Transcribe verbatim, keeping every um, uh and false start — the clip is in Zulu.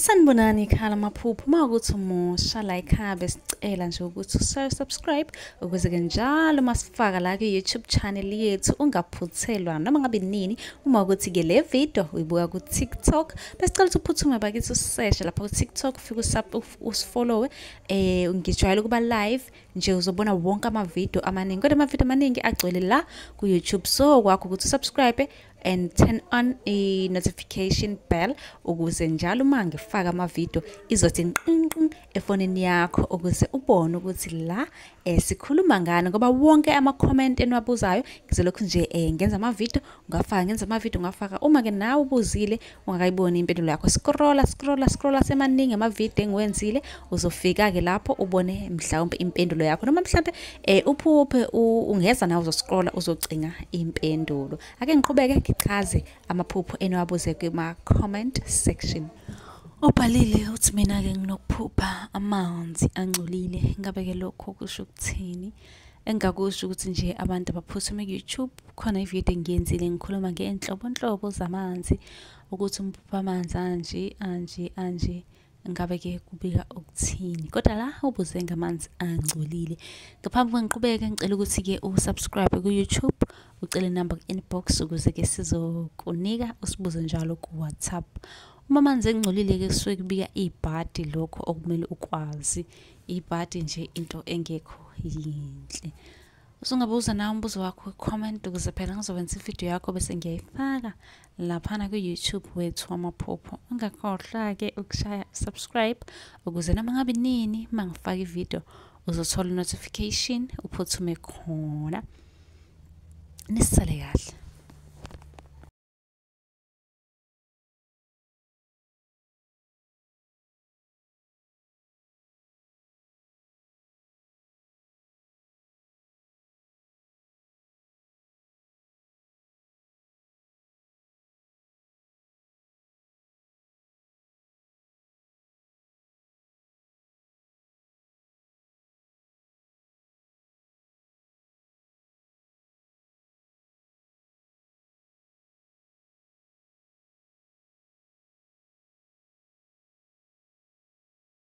Sanibonani khala maphupho makuthi umusha la ekhaya sicela nje ukuthi usubscribe ukuze ke njalo masifaka la ku YouTube channel yethu ungaphuthelwa noma ngabe nini uma ukuthi ke le video uyibuka ku TikTok besicela ukuthi uphuthume bakithi usearch lapha ku TikTok ufike usub usifollow eh ngijwayele kuba live nje uzobona wonke ama video amaningi kodwa ama video amaningi agcwele la ku YouTube so kwakho ukuthi subscribe and turn on a notification bell ukuze njalo uma ngifaka ama video izothi nqinqi efonini yakho ukuze ubone ukuthi la esikhuluma ngani ngoba wonke ama comment enwabuzayo ngizolokhu nje eh ngenza ama video ungafaka ngenza ama video ungafaka uma ke nawe ubuzile ungakayibona impendulo yakho scrolla scrolla scrolla semaningi ama video engiwenzile uzofika ke lapho ubone mhlawumbe impendulo yakho noma mhlawumbe eh uphuphe ungeza nawe uzoscrolla uzocinga impendulo ake ngiqhubeke chaze amaphupho enwabuze kuma comment section. Obhalile uthi mina ke nginokuphupha amanzi angcolile ngabe ke lokho kusho ukuthini engakusho ukuthi nje abantu abaphuthume ku YouTube khona ivideo engiyenzile ngikhuluma ngenhlobonhlobo zamanzi ukuthi umphupha amanzi anje anje anje ngabe ke kubika ukuthini kodwa la ubuze ngamanzi angcolile ngaphambi kwengiqhubeke ngicela ukuthi ke usubscribe ku YouTube ucele number inbox ukuze ke sizokunika usibuze njalo ku WhatsApp uma amanzi engcolile ke kusuke kubika ibhadi lokho okumele ukwazi ibhadi nje into engekho yinhle usungabuza nawe umbuzo wakho comment ukuze phela ngizokwenza ivideo yakho bese ngiyayifaka lapha ku YouTube wethu amaphupho ungakhohlwa ke ukushaya subscribe ukuze noma ngabe nini mangifaka ivideo uzothola notification uphuthume khona nisale kahle.